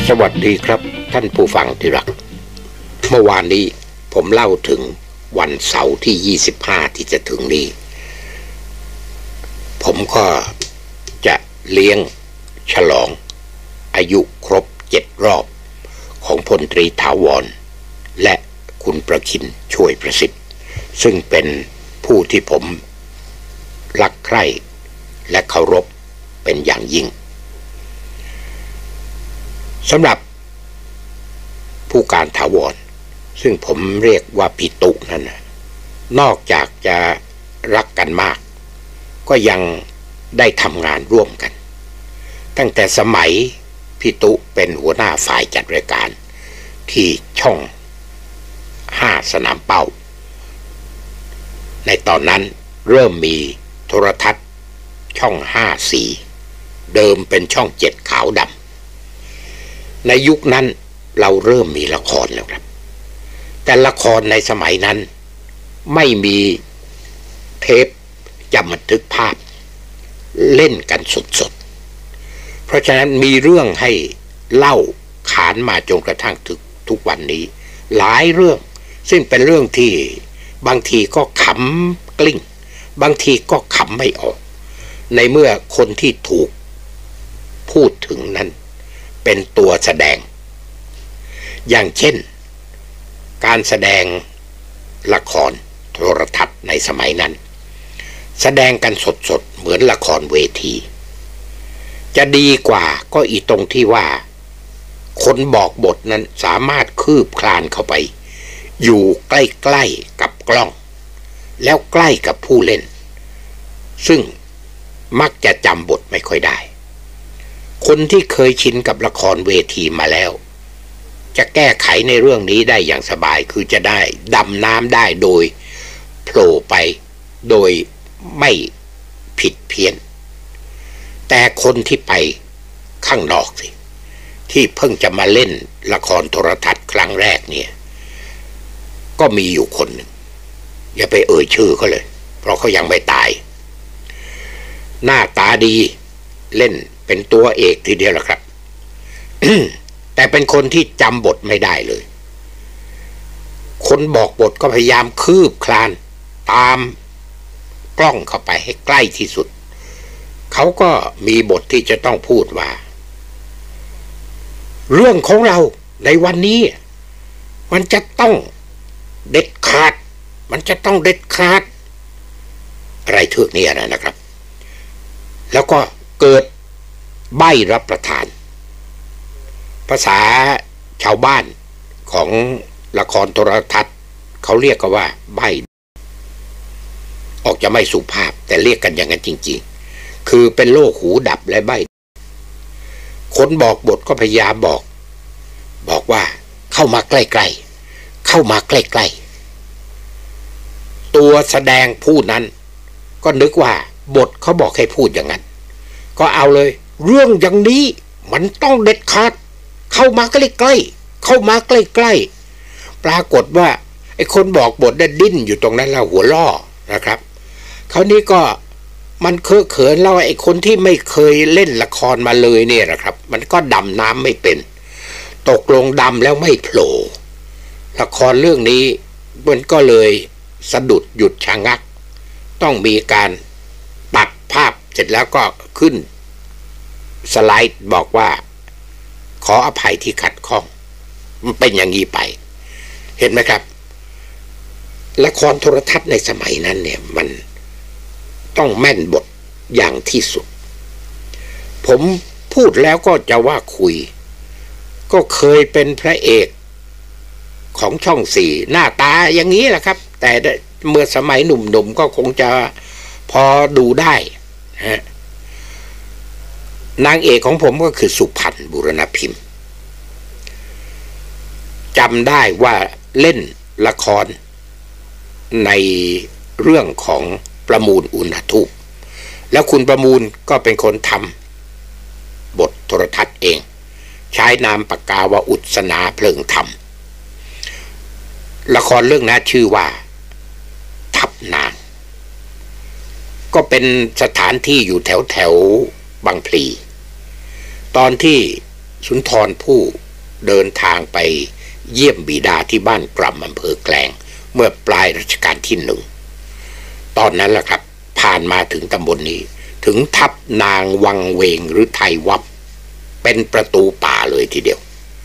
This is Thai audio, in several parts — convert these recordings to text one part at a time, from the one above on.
สวัสดีครับท่านผู้ฟังที่รักเมื่อวานนี้ผมเล่าถึงวันเสาร์ที่25ที่จะถึงนี้ผมก็จะเลี้ยงฉลองอายุครบ7 รอบของพลตรีถาวรและคุณประคินช่วยประสิทธิ์ซึ่งเป็นผู้ที่ผมรักใคร่และเคารพเป็นอย่างยิ่งสำหรับผู้การถาวรซึ่งผมเรียกว่าพี่ตุนั่นนะนอกจากจะรักกันมากก็ยังได้ทำงานร่วมกันตั้งแต่สมัยพี่ตุเป็นหัวหน้าฝ่ายจัดรายการที่ช่อง5สนามเป้าในตอนนั้นเริ่มมีโทรทัศน์ช่อง5สีเดิมเป็นช่อง7ขาวดำในยุคนั้นเราเริ่มมีละครแล้วครับแต่ละครในสมัยนั้นไม่มีเทปจำบันทึกภาพเล่นกันสดๆเพราะฉะนั้นมีเรื่องให้เล่าขานมาจนกระทั่งถึงทุกวันนี้หลายเรื่องซึ่งเป็นเรื่องที่บางทีก็ขำกลิ้งบางทีก็ขำไม่ออกในเมื่อคนที่ถูกพูดถึงนั้นเป็นตัวแสดงอย่างเช่นการแสดงละครโทรทัศน์ในสมัยนั้นแสดงกันสดๆเหมือนละครเวทีจะดีกว่าก็อีตรงที่ว่าคนบอกบทนั้นสามารถคืบคลานเข้าไปอยู่ใกล้ๆกับกล้องแล้วใกล้กับผู้เล่นซึ่งมักจะจำบทไม่ค่อยได้คนที่เคยชินกับละครเวทีมาแล้วจะแก้ไขในเรื่องนี้ได้อย่างสบายคือจะได้ดำน้ำได้โดยโผล่ไปโดยไม่ผิดเพี้ยนแต่คนที่ไปข้างนอกสิที่เพิ่งจะมาเล่นละครโทรทัศน์ครั้งแรกเนี่ยก็มีอยู่คนหนึ่งอย่าไปเอ่ยชื่อเขาเลยเพราะเขายังไม่ตายหน้าตาดีเล่นเป็นตัวเอกทีเดียวล่ะครับ แต่เป็นคนที่จำบทไม่ได้เลยคนบอกบทก็พยายามคืบคลานตามกล้องเข้าไปให้ใกล้ที่สุดเขาก็มีบทที่จะต้องพูดว่าเรื่องของเราในวันนี้มันจะต้องเด็ดขาดมันจะต้องเด็ดขาดอะไรเทือกนี้นะครับแล้วก็เกิดใบ้รับประทานภาษาชาวบ้านของละครโทรทัศน์เขาเรียกกันว่าใบ้ออกจะไม่สุภาพแต่เรียกกันอย่างนั้นจริงๆคือเป็นโรคหูดับและใบ้คนบอกบทก็พยายามบอกว่าเข้ามาใกล้ๆเข้ามาใกล้ๆตัวแสดงผู้นั้นก็นึกว่าบทเขาบอกให้พูดอย่างนั้นก็เอาเลยเรื่องอย่างนี้มันต้องเด็ดขาดเข้ามาใกล้ๆเข้ามาใกล้ๆปรากฏว่าไอ้คนบอกบทได้ดิ้นอยู่ตรงนั้นแล้วหัวล่อนะครับคราวนี้ก็มันเคอะเขินแล้วไอ้คนที่ไม่เคยเล่นละครมาเลยเนี่ยนะครับมันก็ดำน้ำไม่เป็นตกลงดำแล้วไม่โผล่ละครเรื่องนี้มันก็เลยสะดุดหยุดชะงักต้องมีการตัดภาพเสร็จแล้วก็ขึ้นสไลด์บอกว่าขออภัยที่ขัดข้องมันเป็นอย่างนี้ไปเห็นไหมครับละครโทรทัศน์ในสมัยนั้นเนี่ยมันต้องแม่นบทอย่างที่สุดผมพูดแล้วก็จะว่าคุยก็เคยเป็นพระเอกของช่อง4หน้าตาอย่างนี้แหละครับแต่เมื่อสมัยหนุ่มๆก็คงจะพอดูได้ฮะนางเอกของผมก็คือสุพรรณบุรณพิมพ์จำได้ว่าเล่นละครในเรื่องของประมูลอุณหทูปแล้วคุณประมูลก็เป็นคนทำบทโทรทัศน์เองใช้นามปากกาว่าอุศนาเพลิงธรรมละครเรื่องนั้นชื่อว่าทับนางก็เป็นสถานที่อยู่แถวบางพลีตอนที่สุนทรภู่เดินทางไปเยี่ยมบิดาที่บ้านกล่ำอำเภอแกลงเมื่อปลายรัชกาลที่หนึ่งตอนนั้นแหละครับผ่านมาถึงตำบลนี้ถึงทับนางวังเวงหรือไทยวับเป็นประตูป่าเลยทีเดียว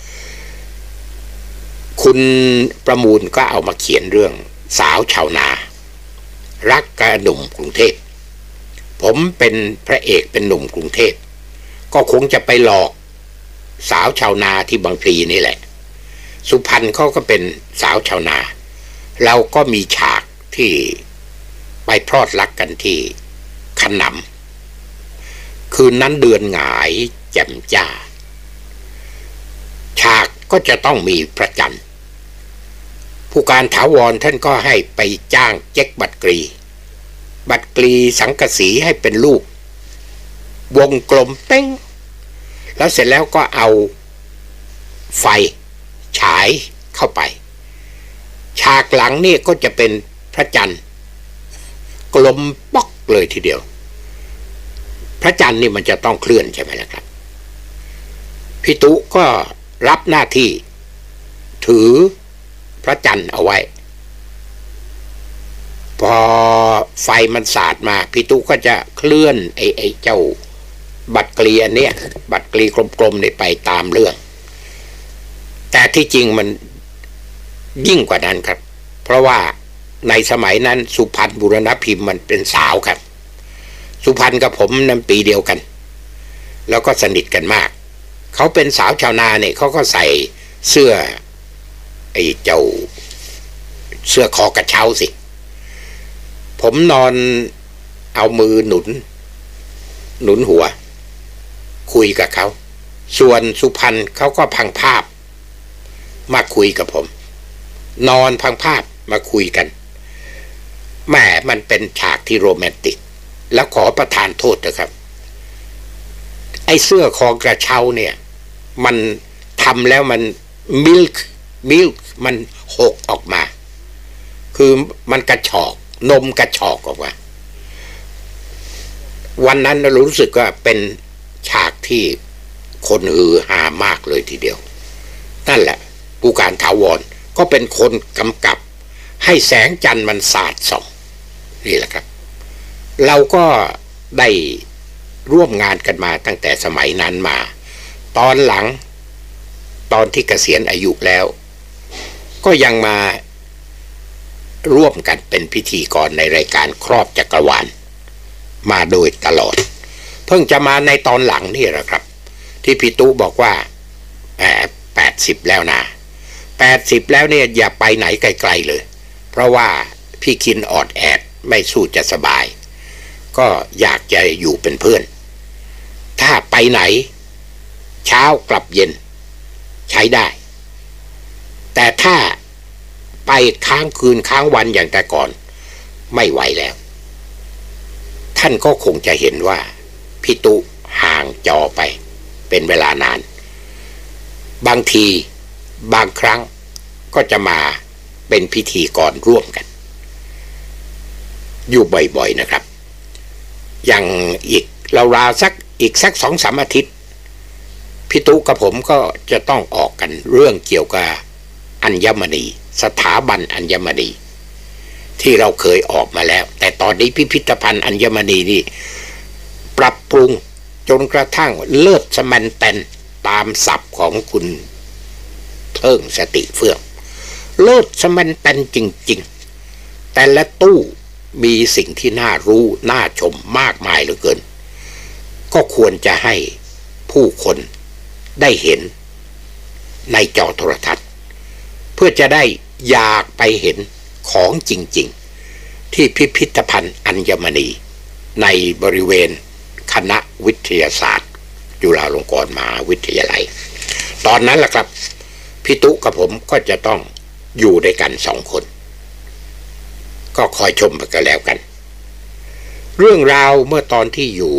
คุณประมูลก็เอามาเขียนเรื่องสาวชาวนารักกระหนุ่มกรุงเทพผมเป็นพระเอกเป็นหนุ่มกรุงเทพก็คงจะไปหลอกสาวชาวนาที่บางพลีนี่แหละสุพรรณเขาก็เป็นสาวชาวนาเราก็มีฉากที่ไปพลอดรักกันที่ขนำคืนนั้นเดือนหงายแจ่มจ้าฉากก็จะต้องมีพระจันทร์ผู้การถาวรท่านก็ให้ไปจ้างเจ๊กบัตรกรีสังกะสีให้เป็นรูปวงกลมเป้งแล้วเสร็จแล้วก็เอาไฟฉายเข้าไปฉากหลังนี่ก็จะเป็นพระจันทร์กลมป๊อกเลยทีเดียวพระจันทร์นี่มันจะต้องเคลื่อนใช่ไหมล่ะครับพี่ตุ๊ก็รับหน้าที่ถือพระจันทร์เอาไว้พอไฟมันสาดมาพี่ตุ๊ก็จะเคลื่อนไอ้เจ้าบัตรกลีอันเนี้ยบัตรกลีกลมๆนี่ไปตามเรื่องแต่ที่จริงมันยิ่งกว่านั้นครับเพราะว่าในสมัยนั้นสุพรรณบุรณพิมพ์มันเป็นสาวครับสุพรรณกับผมนั้นปีเดียวกันแล้วก็สนิทกันมากเขาเป็นสาวชาวนาเนี่ยเขาก็ใส่เสื้อไอ้เจ้าเสื้อคอกระเช้าสิผมนอนเอามือหนุนหัวคุยกับเขาส่วนสุพรรณเขาก็พังภาพมาคุยกับผมนอนพังภาพมาคุยกันแหมมันเป็นฉากที่โรแมนติกแล้วขอประทานโทษนะครับไอ้เสื้อคอกระเช้าเนี่ยมันทำแล้วมันมิลค์มันหกออกมาคือมันกระชอกนมกระชอกออกมาวันนั้นเรารู้สึกว่าเป็นฉากที่คนฮือฮามากเลยทีเดียวนั่นแหละผู้การถาวรก็เป็นคนกำกับให้แสงจันทร์มันสาดส่องนี่แหละครับเราก็ได้ร่วมงานกันมาตั้งแต่สมัยนั้นมาตอนหลังตอนที่เกษียณอายุแล้วก็ยังมาร่วมกันเป็นพิธีกรในรายการครอบจักรวาลมาโดยตลอดเพิ่งจะมาในตอนหลังนี่แหละครับที่พี่ตู้บอกว่า80แล้วนะ80แล้วเนี่ยอย่าไปไหนไกลๆเลยเพราะว่าพี่คินออดแอดไม่สู้จะสบายก็อยากจะอยู่เป็นเพื่อนถ้าไปไหนเช้ากลับเย็นใช้ได้แต่ถ้าไปค้างคืนค้างวันอย่างแต่ก่อนไม่ไหวแล้วท่านก็คงจะเห็นว่าพี่ตุห่างจอไปเป็นเวลานานบางทีบางครั้งก็จะมาเป็นพิธีกรร่วมกันอยู่บ่อยๆนะครับอย่างอีกราวๆสัก 2-3 อาทิตย์พี่ตุกับผมก็จะต้องออกกันเรื่องเกี่ยวกับอัญมณีสถาบันอัญมณีที่เราเคยออกมาแล้วแต่ตอนนี้พิพิธภัณฑ์อัญมณีนี่ปรับปรุงจนกระทั่งเลิศสแมนเตนตามศัพท์ของคุณเทิงสติเฟื่องเลิศสแมนเตนจริงๆแต่ละตู้มีสิ่งที่น่ารู้น่าชมมากมายเหลือเกินก็ควรจะให้ผู้คนได้เห็นในจอโทรทัศน์เพื่อจะได้อยากไปเห็นของจริงๆที่พิพิธภัณฑ์อัญมณีในบริเวณคณะวิทยาศาสตร์จุฬาลงกรณ์มหาวิทยาลัยตอนนั้นแหละครับพี่ตุ๊กับผมก็จะต้องอยู่ด้วยกัน2 คนก็คอยชมไปกันแล้วกันเรื่องราวเมื่อตอนที่อยู่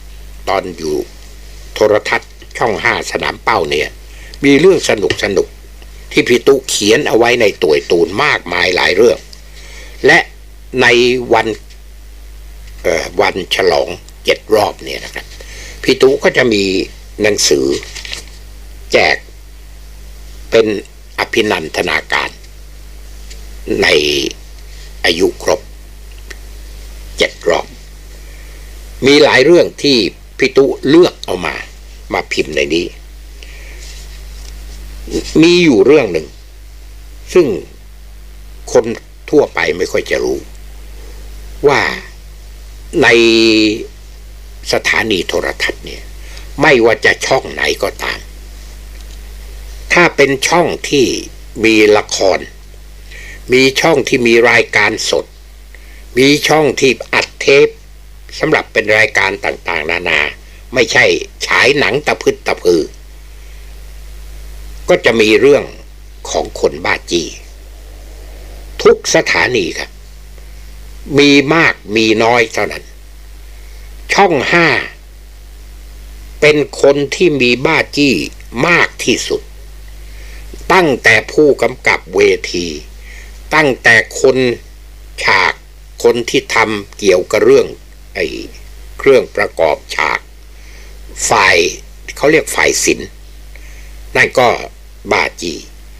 โทรทัศน์ช่อง5สนามเป้าเนี่ยมีเรื่องสนุกที่พี่ตุ๊เขียนเอาไว้ในตัวตูนมากมายหลายเรื่องและในวันฉลอง7 รอบเนี่ยนะครับพี่ตุ๊ก็จะมีหนังสือแจกเป็นอภินันทนาการในอายุครบ7 รอบมีหลายเรื่องที่พี่ตุเลือกเอามาพิมพ์ในนี้มีอยู่เรื่องหนึ่งซึ่งคนทั่วไปไม่ค่อยจะรู้ว่าในสถานีโทรทัศน์เนี่ยไม่ว่าจะช่องไหนก็ตามถ้าเป็นช่องที่มีละครมีช่องที่มีรายการสดมีช่องที่อัดเทปสำหรับเป็นรายการต่างๆนานาไม่ใช่ฉายหนังตะพึดตะพือก็จะมีเรื่องของคนบ้าจี้ทุกสถานีครับมีมากมีน้อยเท่านั้นช่อง5เป็นคนที่มีบ้าจี้มากที่สุดตั้งแต่ผู้กำกับเวทีตั้งแต่คนฉากคนที่ทำเกี่ยวกับเรื่องเครื่องประกอบฉากฝ่ายเขาเรียกฝ่ายศิลป์นั่นก็บ้าจี้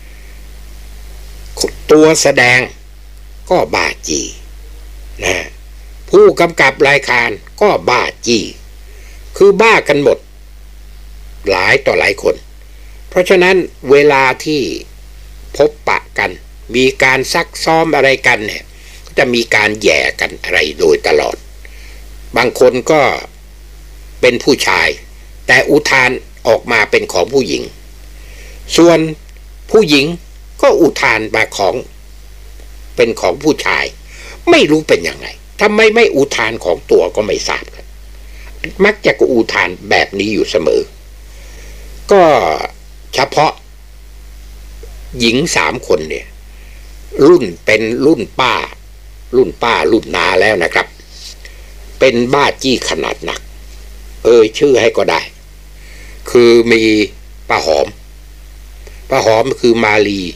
ตัวแสดงก็บ้าจี้นะผู้กำกับรายการก็บ้าจี้คือบ้ากันหมดหลายต่อหลายคนเพราะฉะนั้นเวลาที่พบปะกันมีการซักซ้อมอะไรกันเนี่ยก็จะมีการแย่กันอะไรโดยตลอดบางคนก็เป็นผู้ชายแต่อุทานออกมาเป็นของผู้หญิงส่วนผู้หญิงก็อุทานมาของเป็นของผู้ชายไม่รู้เป็นยังไงทำไมไม่อุทานของตัวก็ไม่ทราบครับมักจะก็อุทานแบบนี้อยู่เสมอก็เฉพาะหญิง3 คนเนี่ยรุ่นเป็นรุ่นป้ารุ่นนาแล้วนะครับเป็นบ้าจี้ขนาดหนักชื่อให้ก็ได้คือมีป้าหอมคือมา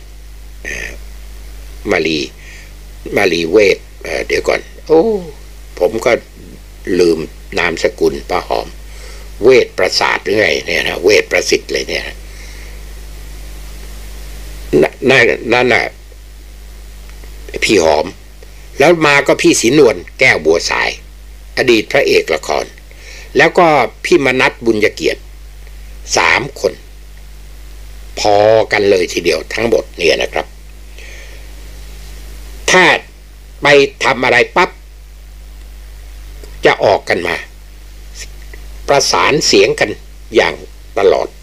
ลีเวทเดี๋ยวก่อนผมก็ลืมนามสกุลป้าหอมเวทประสาทหรือไงเนี่ยนะเวทประสิทธิ์เลยเนี่ยนั่นน่ะพี่หอมแล้วมาก็พี่ศรีนวลแก้วบัวสายอดีตพระเอกละครแล้วก็พี่มนัสบุญเกียรติ3 คนพอกันเลยทีเดียวทั้งหมดเนี่ยนะครับถ้าไปทำอะไรปั๊บจะออกกันมาประสานเสียงกันอย่างตลอด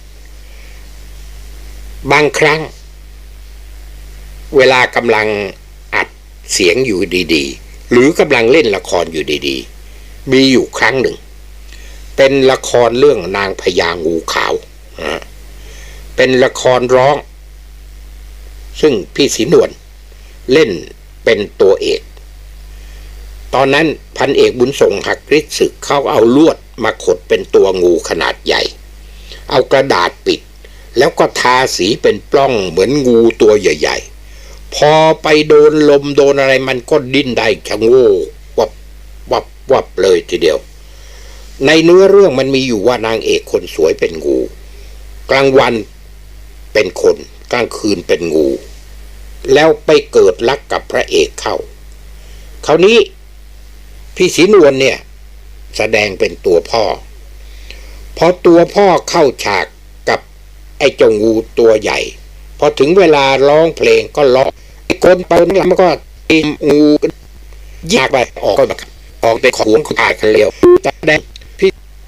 บางครั้งเวลากำลังอัดเสียงอยู่ดีๆหรือกำลังเล่นละครอยู่ดีๆมีอยู่ครั้งหนึ่งเป็นละครเรื่องนางพญางูขาวเป็นละครร้องซึ่งพี่ศรีนวลเล่นเป็นตัวเอกตอนนั้นพันเอกบุญส่งหักฤทธิ์ศึกเขาเอาลวดมาขดเป็นตัวงูขนาดใหญ่เอากระดาษปิดแล้วก็ทาสีเป็นปล้องเหมือนงูตัวใหญ่ๆพอไปโดนลมโดนอะไรมันก็ดิ้นได้ชะโง่วับเลยทีเดียวในเนื้อเรื่องมันมีอยู่ว่านางเอกคนสวยเป็นงูกลางวันเป็นคนกลางคืนเป็นงูแล้วไปเกิดรักกับพระเอกเข้าคราวนี้พี่ศรีนวลเนี่ยแสดงเป็นตัวพ่อพอตัวพ่อเข้าฉากกับไอ้เจ้างูตัวใหญ่พอถึงเวลาร้องเพลงก็ร้องไอ้คนไปนี่มันก็ตีงูยากไปออกเป็นของคนตายกันเร็วแสดงพี่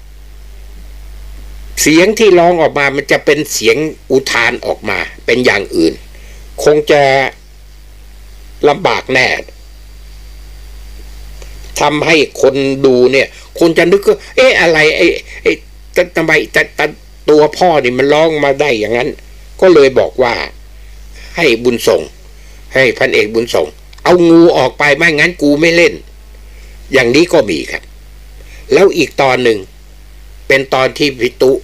เสียงที่ร้องออกมามันจะเป็นเสียงอุทานออกมาเป็นอย่างอื่นคงจะลำบากแน่ทำให้คนดูเนี่ยคนจะนึกว่าอะไรทำไมตัวพ่อนี่มันร้องมาได้อย่างนั้นก็เลยบอกว่าให้บุญส่งให้พันเอกบุญส่งเอางูออกไปไม่งั้นกูไม่เล่นอย่างนี้ก็มีครับแล้วอีกตอนหนึ่งเป็นตอนที่พิตุ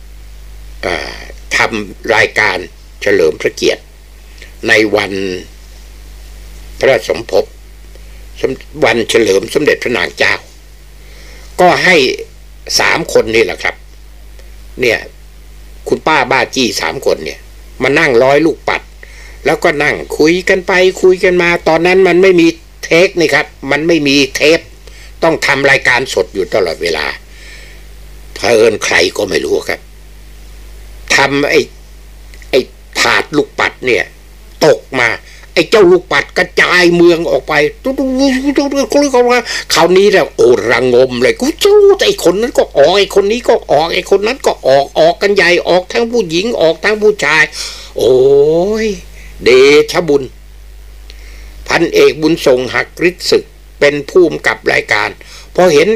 ทำรายการเฉลิมพระเกียรติในวันพระสมภพวันเฉลิมสมเด็จพระนางเจ้าก็ให้3 คนนี่แหละครับเนี่ยคุณป้าบ้าจี้3 คนเนี่ยมานั่งร้อยลูกปัดแล้วก็นั่งคุยกันไปคุยกันมาตอนนั้นมันไม่มีเทคนี่ครับมันไม่มีเทปต้องทำรายการสดอยู่ตลอดเวลาเผอิญใครก็ไม่รู้ครับทำไอ้ถาดลูกปัดเนี่ยตกมาไอ้เจ้าลูกปัดกระจายเมืองออกไปตุ๊ดคราวนี้แล้วโอระงมเลยกูจู้ไอ้คนนั้นก็ออกไอ้คนนี้ก็ออกไอ้คนนั้นก็ออกกันใหญ่ออกทั้งผู้หญิงออกทั้งผู้ชายโอ้ยเดชบุญพันเอกบุญทรงหักฤทธิ์ศึกเป็นผู้กำกับรายการพอเห็น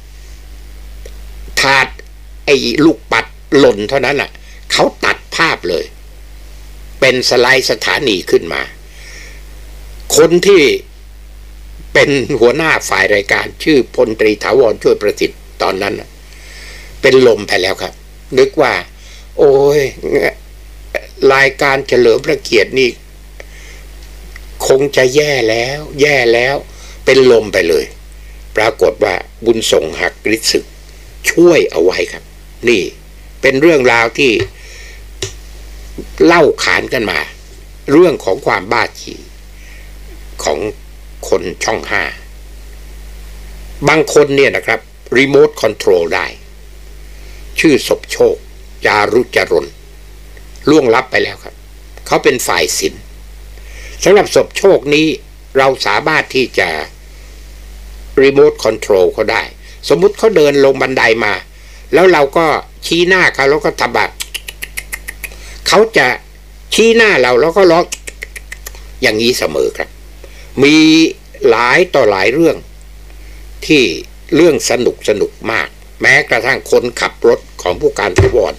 ถาดไอ้ลูกปัดหล่นเท่านั้นน่ะเขาตัดภาพเลยเป็นสไลด์สถานีขึ้นมาคนที่เป็นหัวหน้าฝ่ายรายการชื่อพลตรีถาวรช่วยประสิทธิ์ตอนนั้นเป็นลมไปแล้วครับนึกว่าโอ้ยรายการเฉลิมพระเกียรตินี่คงจะแย่แล้วเป็นลมไปเลยปรากฏว่าบุญส่งหักฤทธิ์ศึกช่วยเอาไว้ครับนี่เป็นเรื่องราวที่เล่าขานกันมาเรื่องของความบ้าจี้ของคนช่องห้าบางคนเนี่ยนะครับรีโมทคอนโทรลได้ชื่อศพโชคจารุจรนล่วงลับไปแล้วครับเขาเป็นฝ่ายศิลป์สำหรับศพโชคนี้เราสามารถที่จะรีโมทคอนโทรลเขาได้สมมุติเขาเดินลงบันไดมาแล้วเราก็ชี้หน้าเขาแล้วก็ทำแบบเขาจะชี้หน้าเราแล้วก็ร้องอย่างนี้เสมอครับมีหลายต่อหลายเรื่องที่เรื่องสนุกมากแม้กระทั่งคนขับรถของผู้การถาวร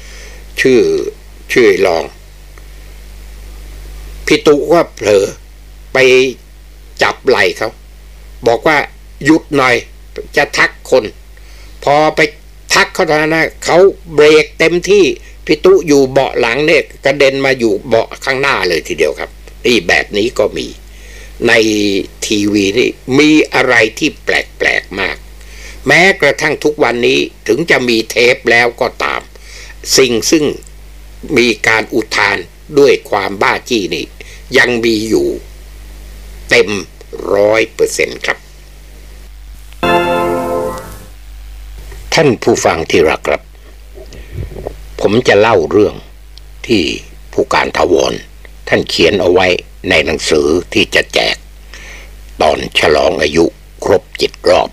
ชื่อลองพี่ตุก็เผลอไปจับไหล่เขาบอกว่าหยุดหน่อยจะทักคนพอไปทักเขาตอนนั้นเขาเบรกเต็มที่พี่ตุอยู่เบาะหลังเนี่ยกระเด็นมาอยู่เบาะข้างหน้าเลยทีเดียวครับนี่แบบนี้ก็มีในทีวีนี่มีอะไรที่แปลกมากแม้กระทั่งทุกวันนี้ถึงจะมีเทปแล้วก็ตามสิ่งซึ่งมีการอุทานด้วยความบ้าจี้นี่ยังมีอยู่เต็ม100%ครับท่านผู้ฟังที่รักครับผมจะเล่าเรื่องที่ผู้การถาวรท่านเขียนเอาไว้ในหนังสือที่จะแจกตอนฉลองอายุครบ7 รอบ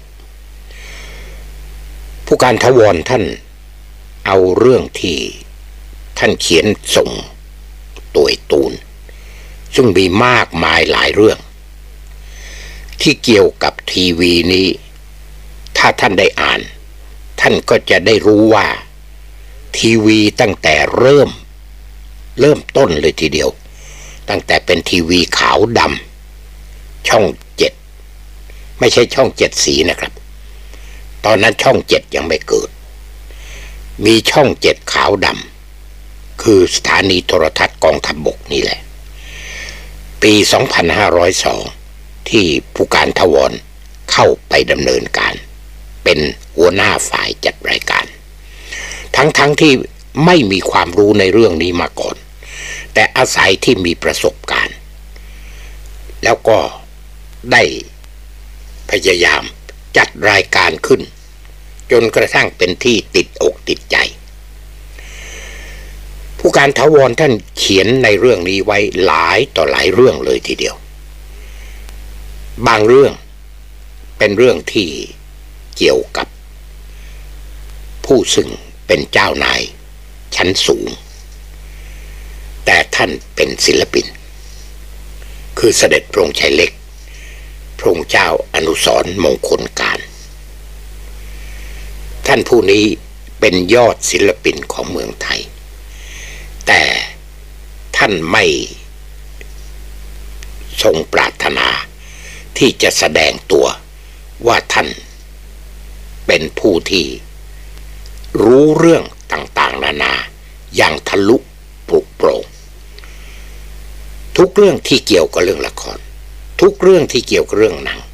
ผู้การถาวรท่านเอาเรื่องที่ท่านเขียนส่งตัวตูนซึ่งมีมากมายหลายเรื่องที่เกี่ยวกับทีวีนี้ถ้าท่านได้อ่านท่านก็จะได้รู้ว่าทีวีตั้งแต่เริ่มต้นเลยทีเดียวตั้งแต่เป็นทีวีขาวดำช่อง7ไม่ใช่ช่อง7 สีนะครับตอนนั้นช่อง7ยังไม่เกิดมีช่อง7ขาวดำคือสถานีโทรทัศน์กองทัพบกนี่แหละปี2502ที่ผู้การถาวรเข้าไปดำเนินการเป็นหัวหน้าฝ่ายจัดรายการทั้งที่ไม่มีความรู้ในเรื่องนี้มาก่อนแต่อาศัยที่มีประสบการณ์แล้วก็ได้พยายามจัดรายการขึ้นจนกระทั่งเป็นที่ติดอกติดใจผู้การถาวรท่านเขียนในเรื่องนี้ไว้หลายต่อหลายเรื่องเลยทีเดียวบางเรื่องเป็นเรื่องที่เกี่ยวกับผู้ซึ่งเป็นเจ้านายชั้นสูงแต่ท่านเป็นศิลปินคือเสด็จพระองค์ชัยเล็กพระองค์เจ้าอนุสรณ์มงคลการท่านผู้นี้เป็นยอดศิลปินของเมืองไทยแต่ท่านไม่ทรงปรารถนาที่จะแสดงตัวว่าท่านเป็นผู้ที่รู้เรื่องต่างๆนานาอย่างทะลุปลุกโปร่งทุกเรื่องที่เกี่ยวกับเรื่องละครทุกเรื่องที่เกี่ยวกับเรื่องหนัง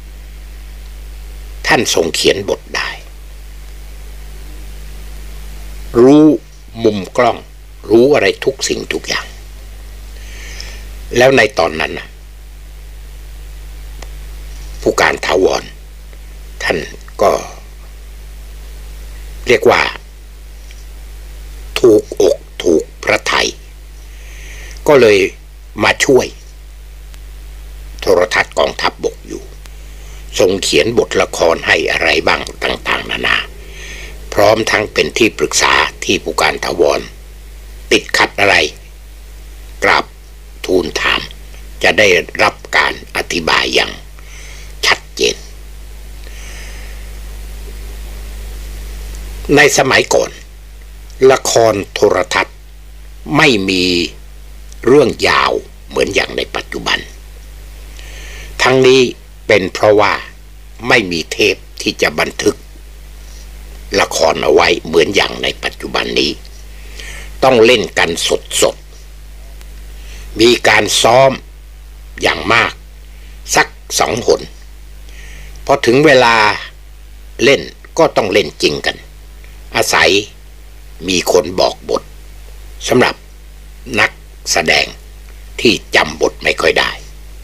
ท่านทรงเขียนบทได้รู้มุมกล้องรู้อะไรทุกสิ่งทุกอย่างแล้วในตอนนั้นนะผู้การถาวรท่านก็เรียกว่าถูกอกถูกพระทัยก็เลยมาช่วยโทรทัศน์กองทัพบกอยู่ทรงเขียนบทละครให้อะไรบ้างต่างๆนานาพร้อมทั้งเป็นที่ปรึกษาที่ผู้การถาวรติดขัดอะไรกราบทูลถามจะได้รับการอธิบายอย่างชัดเจนในสมัยก่อนละครโทรทัศน์ไม่มีเรื่องยาวเหมือนอย่างในปัจจุบันทั้งนี้เป็นเพราะว่าไม่มีเทปที่จะบันทึกละครเอาไว้เหมือนอย่างในปัจจุบันนี้ต้องเล่นกันสดๆมีการซ้อมอย่างมากสัก2 หนพอถึงเวลาเล่นก็ต้องเล่นจริงกันอาศัยมีคนบอกบทสำหรับนักแสดงที่จำบทไม่ค่อยได้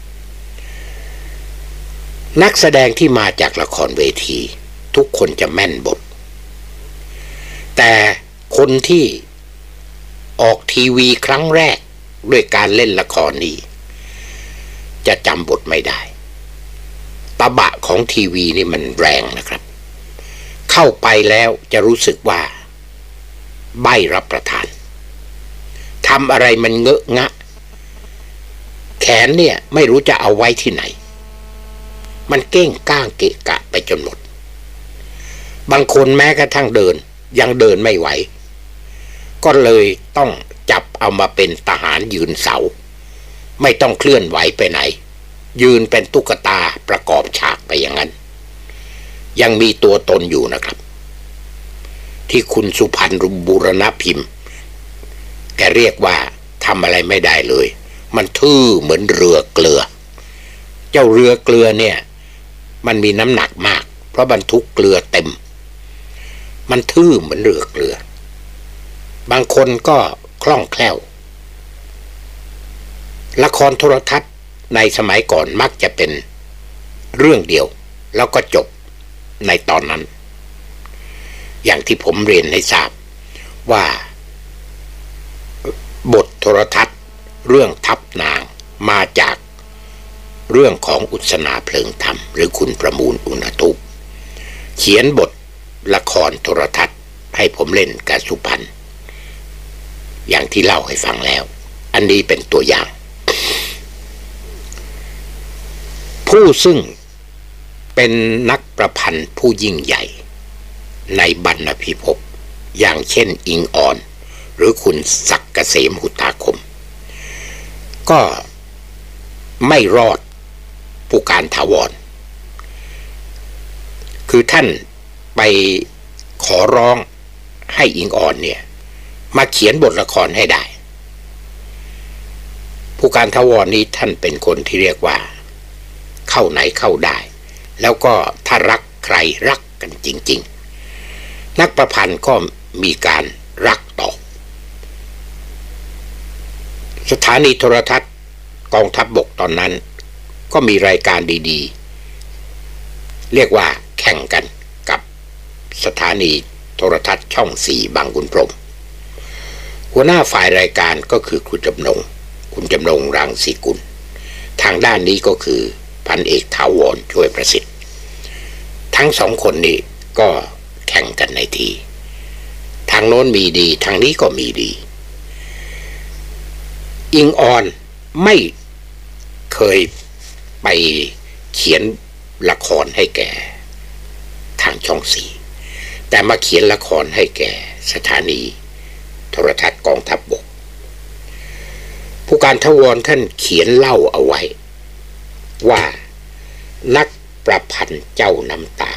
นักแสดงที่มาจากละครเวทีทุกคนจะแม่นบทแต่คนที่ออกทีวีครั้งแรกด้วยการเล่นละครนี้จะจำบทไม่ได้ตะบะของทีวีนี่มันแรงนะครับเข้าไปแล้วจะรู้สึกว่าใบ้รับประทานทำอะไรมันเงอะงะแขนเนี่ยไม่รู้จะเอาไว้ที่ไหนมันเก้งก้างเกะกะไปจนหมดบางคนแม้กระทั่งเดินยังเดินไม่ไหวก็เลยต้องจับเอามาเป็นทหารยืนเสาไม่ต้องเคลื่อนไหวไปไหนยืนเป็นตุ๊กตาประกอบฉากไปอย่างนั้นยังมีตัวตนอยู่นะครับที่คุณสุพรรณบูรณพิมพ์แกเรียกว่าทำอะไรไม่ได้เลยมันทื่อเหมือนเรือเกลือเจ้าเรือเกลือเนี่ยมันมีน้ำหนักมากเพราะบรรทุกเกลือเต็มมันทื่อเหมือนเรือเกลือบางคนก็คล่องแคล่วละครโทรทัศน์ในสมัยก่อนมักจะเป็นเรื่องเดียวแล้วก็จบในตอนนั้นอย่างที่ผมเรียนให้ทราบว่าบทโทรทัศน์เรื่องทัพนางมาจากเรื่องของอุศนาเพลิงธรรมหรือคุณประมูลอุณทุเขียนบทละครโทรทัศน์ให้ผมเล่นกับสุพรรณอย่างที่เล่าให้ฟังแล้วอันนี้เป็นตัวอย่างผู้ซึ่งเป็นนักประพันธ์ผู้ยิ่งใหญ่ในบรรณพิภพอย่างเช่นอิงออนหรือคุณศักดิ์เกษมหุตาคมก็ไม่รอดผู้การถาวรคือท่านไปขอร้องให้อิงออนเนี่ยมาเขียนบทละครให้ได้ผู้การถาวรนี้ท่านเป็นคนที่เรียกว่าเข้าไหนเข้าได้แล้วก็ถ้ารักใครรักกันจริงๆนักประพันธ์ก็มีการรักต่อสถานีโทรทัศน์กองทัพบกตอนนั้นก็มีรายการดีๆเรียกว่าแข่งกันกับสถานีโทรทัศน์ช่อง4บางขุนพรหมหัวหน้าฝ่ายรายการก็คือคุณจำนงรังสีกุลทางด้านนี้ก็คือพันเอกถาวรช่วยประสิทธิ์ทั้งสองคนนี้ก็แข่งกันในทีทางโน้นมีดีทางนี้ก็มีดีอิงออนไม่เคยไปเขียนละครให้แก่ทางช่อง4แต่มาเขียนละครให้แก่สถานีโทรทัศน์กองทัพบกผู้การถาวรท่านเขียนเล่าเอาไว้ว่านักประพันธ์เจ้าน้ำตา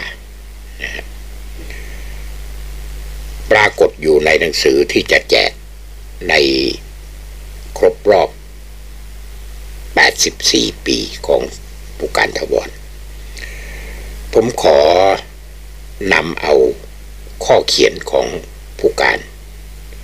ปรากฏอยู่ในหนังสือที่จะแจกในครบรอบ84 ปีของผู้การถาวรผมขอนำเอาข้อเขียนของผู้การ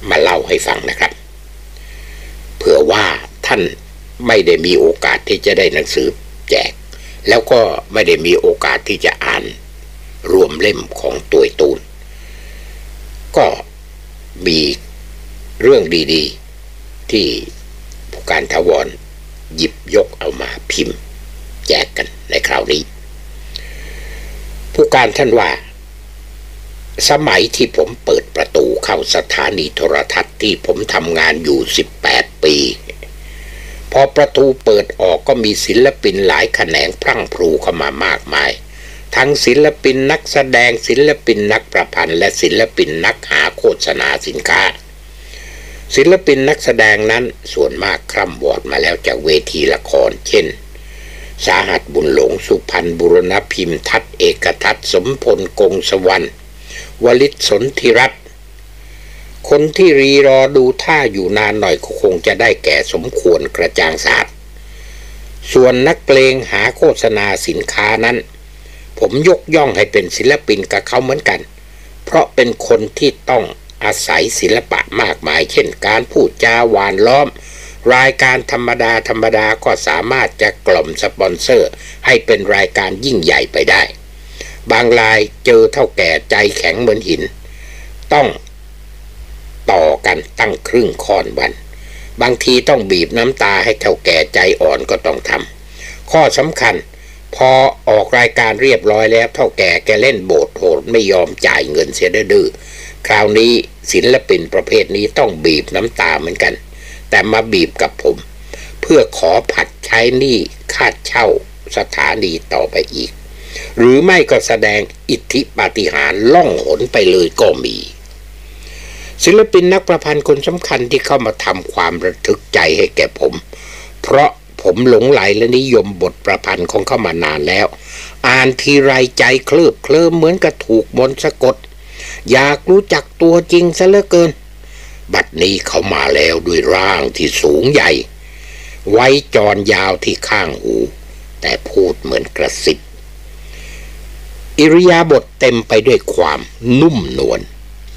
มาเล่าให้ฟังนะครับเผื่อว่าท่านไม่ได้มีโอกาสที่จะได้หนังสือแจกแล้วก็ไม่ได้มีโอกาสที่จะอ่านรวมเล่มของตัวตูนก็มีเรื่องดีๆที่ผู้การถาวรหยิบยกเอามาพิมพ์แจกกันในคราวนี้ผู้การท่านว่าสมัยที่ผมเปิดประตูเข้าสถานีโทรทัศน์ที่ผมทำงานอยู่18 ปีพอประตูเปิดออกก็มีศิลปินหลายแขนงพรั่งพรูเข้ามามากมายทั้งศิลปินนักแสดงศิลปินนักประพันธ์และศิลปินนักหาโฆษณาสินค้าศิลปินนักแสดงนั้นส่วนมากคร่ำวอดมาแล้วจากเวทีละครเช่นสาหัสบุญหลงสุพรรณบุรณพิมพ์ทัศน์เอกทัศน์สมพลกงสวรรณวลิศสนธิรัตน์คนที่รีรอดูท่าอยู่นานหน่อยก็คงจะได้แก่สมควรกระจ่างศาสตร์ส่วนนักเพลงหาโฆษณาสินค้านั้นผมยกย่องให้เป็นศิลปินกับเขาเหมือนกันเพราะเป็นคนที่ต้องอาศัยศิลปะมากมายเช่นการพูดจาหวานล้อมรายการธรรมดาก็สามารถจะกล่อมสปอนเซอร์ให้เป็นรายการยิ่งใหญ่ไปได้บางรายเจอเท่าแก่ใจแข็งเหมือนหินต้องต่อกันตั้งครึ่งค่อนวันบางทีต้องบีบน้ำตาให้เท่าแก่ใจอ่อนก็ต้องทำข้อสำคัญพอออกรายการเรียบร้อยแล้วเท่าแก่แกเล่นโบสถ์โหดไม่ยอมจ่ายเงินเสียดื้อคราวนี้ศิลปินประเภทนี้ต้องบีบน้ำตาเหมือนกันแต่มาบีบกับผมเพื่อขอผัดใช้หนี้ค่าเช่าสถานีต่อไปอีกหรือไม่ก็แสดงอิทธิปาฏิหาริย์ล่องหนไปเลยก็มีศิลปินนักประพันธ์คนสำคัญที่เข้ามาทำความระทึกใจให้แก่ผมเพราะผมหลงไหลและนิยมบทประพันธ์ของเขามานานแล้วอ่านทีไรใจเคลิบเคลิ้มเหมือนกับถูกมนต์สะกดอยากรู้จักตัวจริงซะเหลือเกินบัดนี้เขามาแล้วด้วยร่างที่สูงใหญ่ไว้จรยาวที่ข้างหูแต่พูดเหมือนกระซิบอิริยาบถเต็มไปด้วยความนุ่มนวล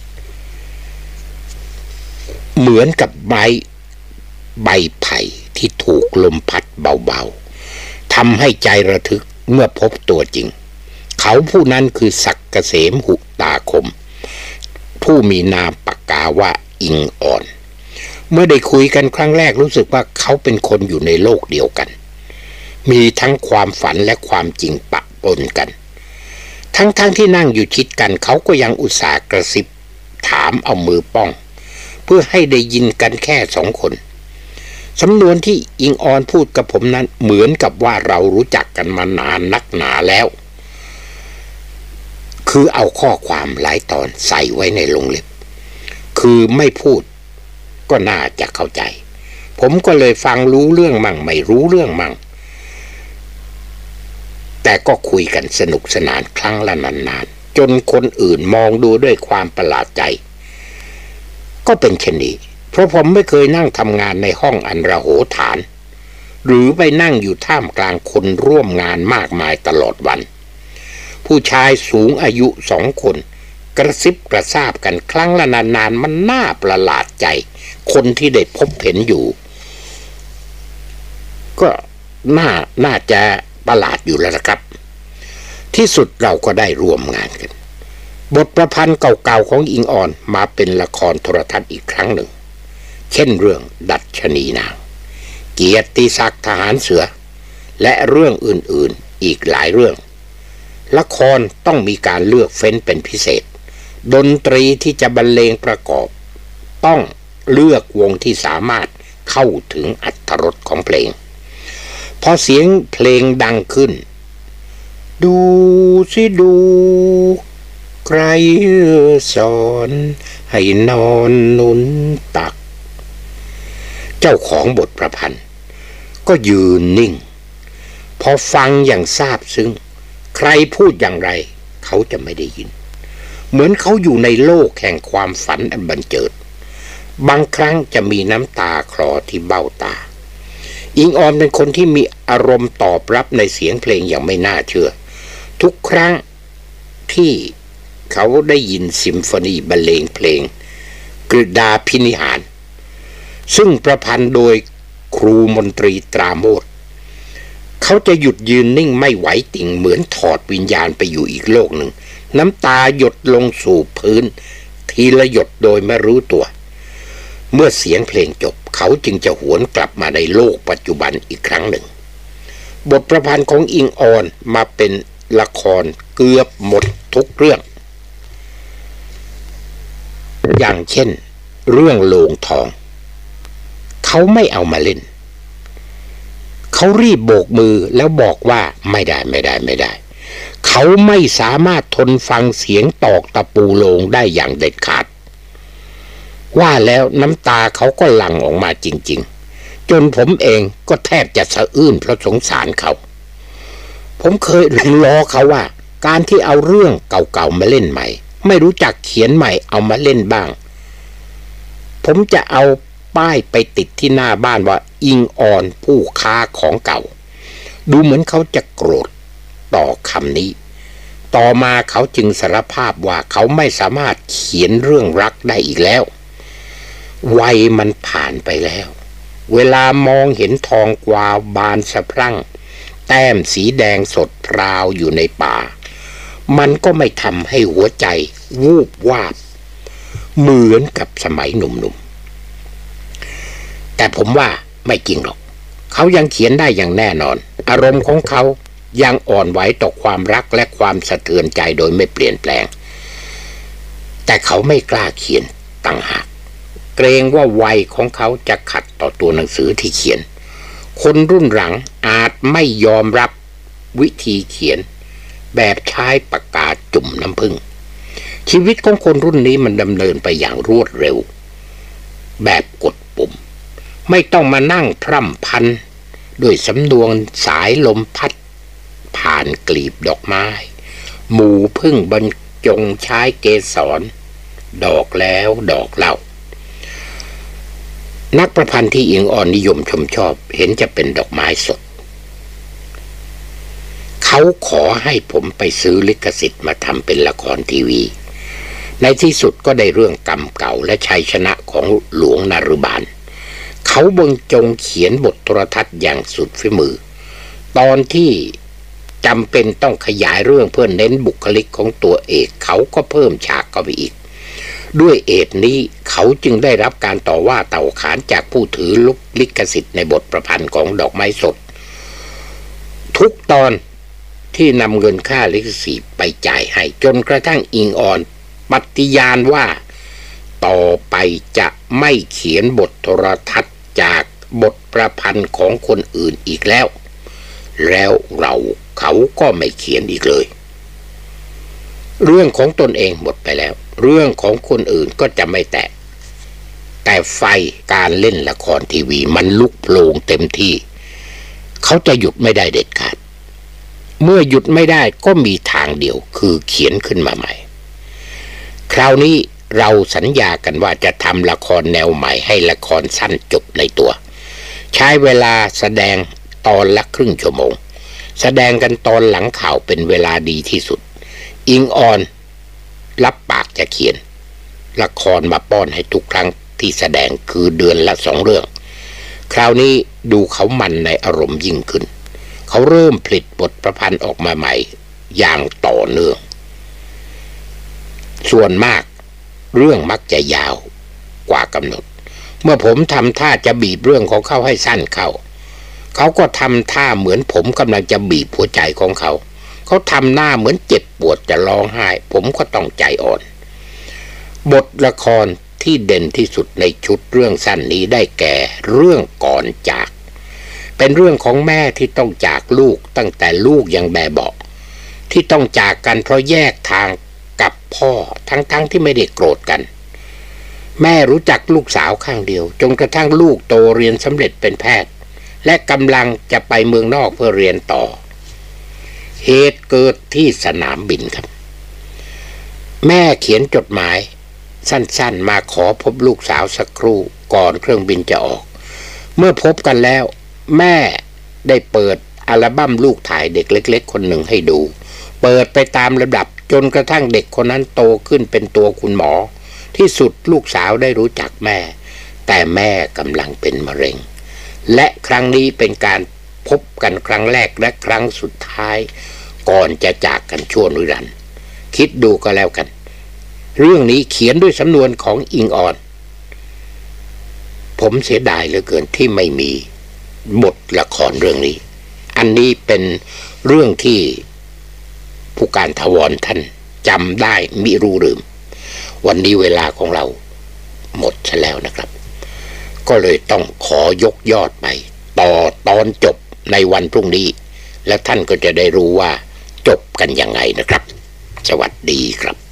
เหมือนกับใบไผ่ที่ถูกลมพัดเบาๆทำให้ใจระทึกเมื่อพบตัวจริงเขาผู้นั้นคือศักดิ์เกษมหุตาคมผู้มีนามปากกาว่าอิงอ่อนเมื่อได้คุยกันครั้งแรกรู้สึกว่าเขาเป็นคนอยู่ในโลกเดียวกันมีทั้งความฝันและความจริงปะปนกันทั้งที่นั่งอยู่ชิดกันเขาก็ยังอุตส่าห์กระซิบถามเอามือป้องเพื่อให้ได้ยินกันแค่2 คนสำนวนที่อิงออนพูดกับผมนั้นเหมือนกับว่าเรารู้จักกันมานานนักหนาแล้วคือเอาข้อความหลายตอนใส่ไว้ในลงเล็บคือไม่พูดก็น่าจะเข้าใจผมก็เลยฟังรู้เรื่องมั่งไม่รู้เรื่องมั่งแต่ก็คุยกันสนุกสนานครั้งละนานๆจนคนอื่นมองดูด้วยความประหลาดใจก็เป็นเช่นนี้เพราะผมไม่เคยนั่งทำงานในห้องอันระโหฐานหรือไปนั่งอยู่ท่ามกลางคนร่วมงานมากมายตลอดวันผู้ชายสูงอายุ2 คนกระซิบกระซาบกันครั้งละนานๆมันน่าประหลาดใจคนที่ได้พบเห็นอยู่ก็น่าจะประหลาดอยู่แล้วนะครับที่สุดเราก็ได้ร่วมงานกันบทประพันธ์เก่าๆของอิงออนมาเป็นละครโทรทัศน์อีกครั้งหนึ่งเช่นเรื่องดัชนีนางเกียรติศักดิ์ทหารเสือและเรื่องอื่นๆอีกหลายเรื่องละครต้องมีการเลือกเฟ้นเป็นพิเศษดนตรีที่จะบรรเลงประกอบต้องเลือกวงที่สามารถเข้าถึงอรรถรสของเพลงพอเสียงเพลงดังขึ้นดูสิดูใครสอนให้นอนนุนตักเจ้าของบทประพันธ์ก็ยืนนิ่งพอฟังอย่างซาบซึ้งใครพูดอย่างไรเขาจะไม่ได้ยินเหมือนเขาอยู่ในโลกแห่งความฝันอันบันเจิดบางครั้งจะมีน้ำตาคลอที่เบ้าตาอิงออนเป็นคนที่มีอารมณ์ตอบรับในเสียงเพลงอย่างไม่น่าเชื่อทุกครั้งที่เขาได้ยินซิมโฟนีบรรเลงเพลงกฤษฎาพินิหารซึ่งประพันธ์โดยครูมนตรีตราโมทเขาจะหยุดยืนนิ่งไม่ไหวติ่งเหมือนถอดวิญญาณไปอยู่อีกโลกหนึ่งน้ำตาหยดลงสู่พื้นทีละหยดโดยไม่รู้ตัวเมื่อเสียงเพลงจบเขาจึงจะหวนกลับมาในโลกปัจจุบันอีกครั้งหนึ่งบทประพันธ์ของอิงออนมาเป็นละครเกือบหมดทุกเรื่องอย่างเช่นเรื่องโลงทองเขาไม่เอามาเล่นเขารีบโบกมือแล้วบอกว่าไม่ได้เขาไม่สามารถทนฟังเสียงตอกตะปูโลงได้อย่างเด็ดขาดว่าแล้วน้ำตาเขาก็หลั่งออกมาจริงๆจนผมเองก็แทบจะสะอื้นเพราะสงสารเขาผมเคยล้อเขาว่าการที่เอาเรื่องเก่าๆมาเล่นใหม่ไม่รู้จักเขียนใหม่เอามาเล่นบ้างผมจะเอาป้ายไปติดที่หน้าบ้านว่าอิงออนผู้ค้าของเก่าดูเหมือนเขาจะโกรธต่อคำนี้ต่อมาเขาจึงสารภาพว่าเขาไม่สามารถเขียนเรื่องรักได้อีกแล้ววัยมันผ่านไปแล้วเวลามองเห็นทองกวาวบานสะพรั่งแต้มสีแดงสดพราวอยู่ในป่ามันก็ไม่ทำให้หัวใจวูบวาบเหมือนกับสมัยหนุ่มๆแต่ผมว่าไม่จริงหรอกเขายังเขียนได้อย่างแน่นอนอารมณ์ของเขายังอ่อนไหวต่อความรักและความสะเทือนใจโดยไม่เปลี่ยนแปลงแต่เขาไม่กล้าเขียนต่างหากเกรงว่าวัยของเขาจะขัดต่อตัวหนังสือที่เขียนคนรุ่นหลังอาจไม่ยอมรับวิธีเขียนแบบใช้ปากกาจุ่มน้ำผึ้งชีวิตของคนรุ่นนี้มันดำเนินไปอย่างรวดเร็วแบบกดปุ่มไม่ต้องมานั่งพร่ำพันด้วยสำนวนสายลมพัดผ่านกลีบดอกไม้หมู่พึ่งบรรจงใช้เกสรดอกแล้วดอกเล่านักประพันธ์ที่อิงออนนิยมชมชอบเห็นจะเป็นดอกไม้สดเขาขอให้ผมไปซื้อลิขสิทธิ์มาทำเป็นละครทีวีในที่สุดก็ได้เรื่องกรรมเก่าและชัยชนะของหลวงนฤบาลเขาบรรจงเขียนบทโทรทัศน์อย่างสุดฝีมือตอนที่จำเป็นต้องขยายเรื่องเพื่อเน้นบุคลิกของตัวเอกเขาก็เพิ่มฉากเข้าไปอีกด้วยเหตุนี้เขาจึงได้รับการต่อว่าเต่าขานจากผู้ถือลิขสิทธิ์ในบทประพันธ์ของดอกไม้สดทุกตอนที่นำเงินค่าลิขสิทธิ์ไปจ่ายให้จนกระทั่งอิงออนปฏิญาณว่าต่อไปจะไม่เขียนบทโทรทัศน์จากบทประพันธ์ของคนอื่นอีกแล้วเขาก็ไม่เขียนอีกเลยเรื่องของตนเองหมดไปแล้วเรื่องของคนอื่นก็จะไม่แตะแต่ไฟการเล่นละครทีวีมันลุกโผล่เต็มที่เขาจะหยุดไม่ได้เด็ดขาดเมื่อหยุดไม่ได้ก็มีทางเดียวคือเขียนขึ้นมาใหม่คราวนี้เราสัญญากันว่าจะทำละครแนวใหม่ให้ละครสั้นจบในตัวใช้เวลาแสดงตอนละครึ่งชั่วโมงแสดงกันตอนหลังข่าวเป็นเวลาดีที่สุดอิงออนรับปากจะเขียนละครมาป้อนให้ทุกครั้งที่แสดงคือเดือนละ2 เรื่องคราวนี้ดูเขามันในอารมณ์ยิ่งขึ้นเขาเริ่มผลิตบทประพันธ์ออกมาใหม่อย่างต่อเนื่องส่วนมากเรื่องมักจะยาวกว่ากำหนดเมื่อผมทำท่าจะบีบเรื่องของเขาให้สั้นเขาก็ทำท่าเหมือนผมกำลังจะบีบหัวใจของเขาทำหน้าเหมือนเจ็บปวดจะร้องไห้ผมก็ต้องใจอ่อนบทละครที่เด่นที่สุดในชุดเรื่องสั้นนี้ได้แก่เรื่องก่อนจากเป็นเรื่องของแม่ที่ต้องจากลูกตั้งแต่ลูกยังแบเบาะที่ต้องจากกันเพราะแยกทางกับพ่อทั้งที่ไม่ได้โกรธกันแม่รู้จักลูกสาวข้างเดียวจนกระทั่งลูกโตเรียนสำเร็จเป็นแพทย์และกำลังจะไปเมืองนอกเพื่อเรียนต่อเหตุเกิดที่สนามบินครับแม่เขียนจดหมายสั้นๆมาขอพบลูกสาวสักครู่ก่อนเครื่องบินจะออกเมื่อพบกันแล้วแม่ได้เปิดอัลบั้มลูกถ่ายเด็กเล็กๆคนหนึ่งให้ดูเปิดไปตามลำดับจนกระทั่งเด็กคนนั้นโตขึ้นเป็นตัวคุณหมอที่สุดลูกสาวได้รู้จักแม่แต่แม่กำลังเป็นมะเร็งและครั้งนี้เป็นการพบกันครั้งแรกและครั้งสุดท้ายก่อนจะจากกันชั่วนิรันดร์คิดดูก็แล้วกันเรื่องนี้เขียนด้วยสำนวนของอิงออนผมเสียดายเหลือเกินที่ไม่มีบทละครเรื่องนี้อันนี้เป็นเรื่องที่ผู้การถาวรท่านจำได้มิรู้ลืมวันนี้เวลาของเราหมดซะแล้วนะครับก็เลยต้องขอยกยอดไปต่อตอนจบในวันพรุ่งนี้และท่านก็จะได้รู้ว่าจบกันยังไงนะครับสวัสดีครับ